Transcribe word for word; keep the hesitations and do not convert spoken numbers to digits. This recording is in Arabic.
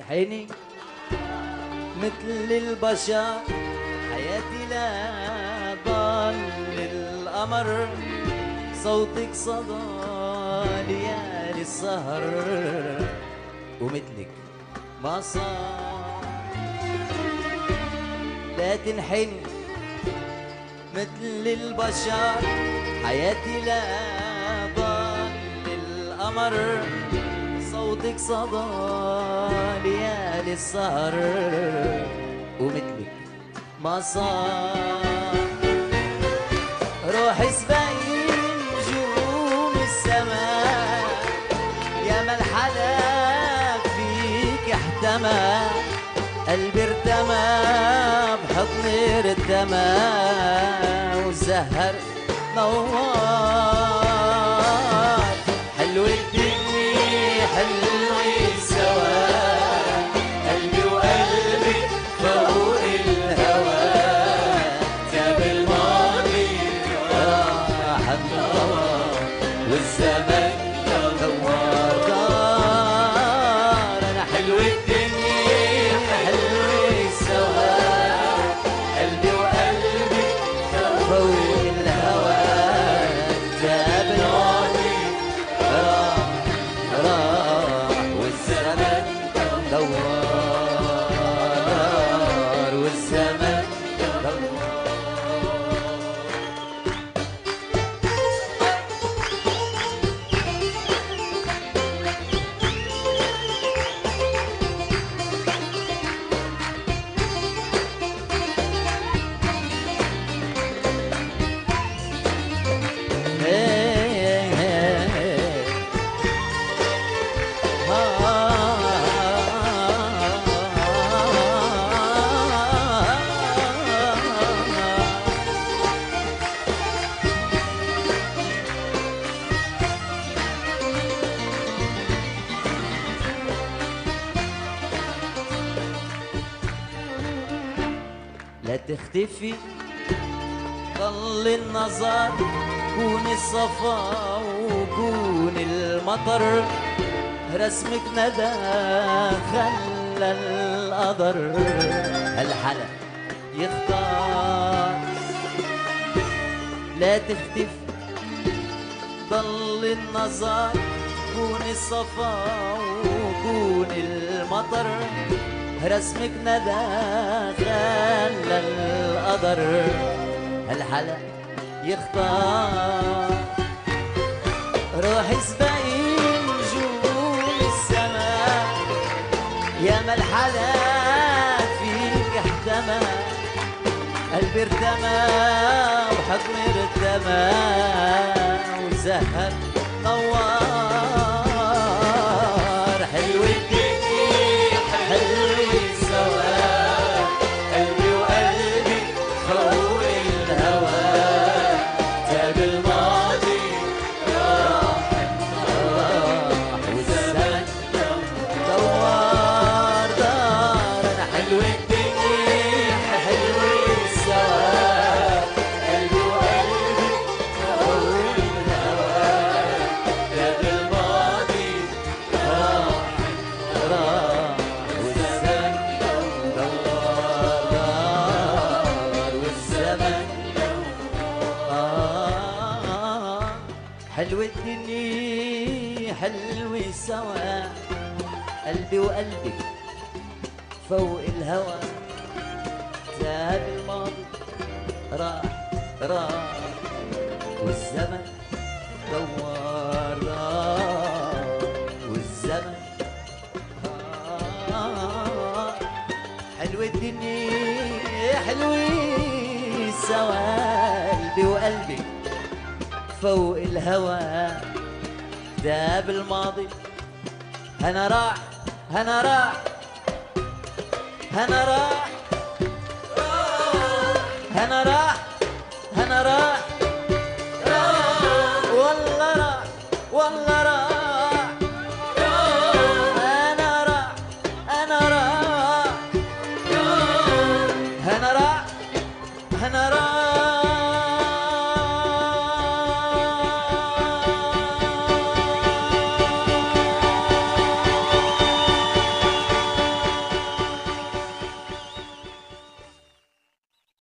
تنحني مثل البشر، حياتي لا ضل القمر، صوتك صدى ليالي السهر، ومثلك ما صار. لا تنحني مثل البشر، حياتي لا ضل القمر، صوتك صدى ليالي السهر، ومثلك ما صار. روحي سباين نجوم السماء، يا ما الحلا فيك احتمى، قلبي ارتمى بحضن ردمى، والزهر نوار. حلوة الدنيا حلوة سوا، قلبي وقلبك فوق الهوى، تاب الماضي راح النوار، والزمن دوار دار. انا حلوة الدنيا حلوة سوا، قلبي وقلبك فوق الهوى، تاب الماضي راح راح، والزمن دوار، والزمن دوار. لا تختفي ضل النظر، كون الصفا وكون المطر، رسمك ندى خلى القدر، هالحلا يختار. لا تختفي ضل النظر، كون الصفا وكون المطر، رسمك ندى خلى القدر، هالحلا يختار. روحي سباين نجوم السماء، يا ما الحلا فيك احتمى، قلبي ارتمى وحضني ارتمى، والزهر نوار. حلوة الدنيا حلوة سوا، قلبي وقلبك فوق الهوى، تاب الماضي راح راح، والزمن دوار دار. انا حلوة الدنيا حلوة سوا، قلبي وقلبك فوق الهوى، تاب الماضي راح راح، والزمن دوار دار، والزمن آه. حلوة الدنيا حلوة سوا، قلبي وقلبك فوق الهوى، تاب الماضي راح راح، والزمن دوار دار، والزمن آه. حلوة الدنيا حلوة سوا، قلبي وقلبك فوق الهوى، داب الماضي هنا راح هنا راح هنا راح هنا راح هنا راح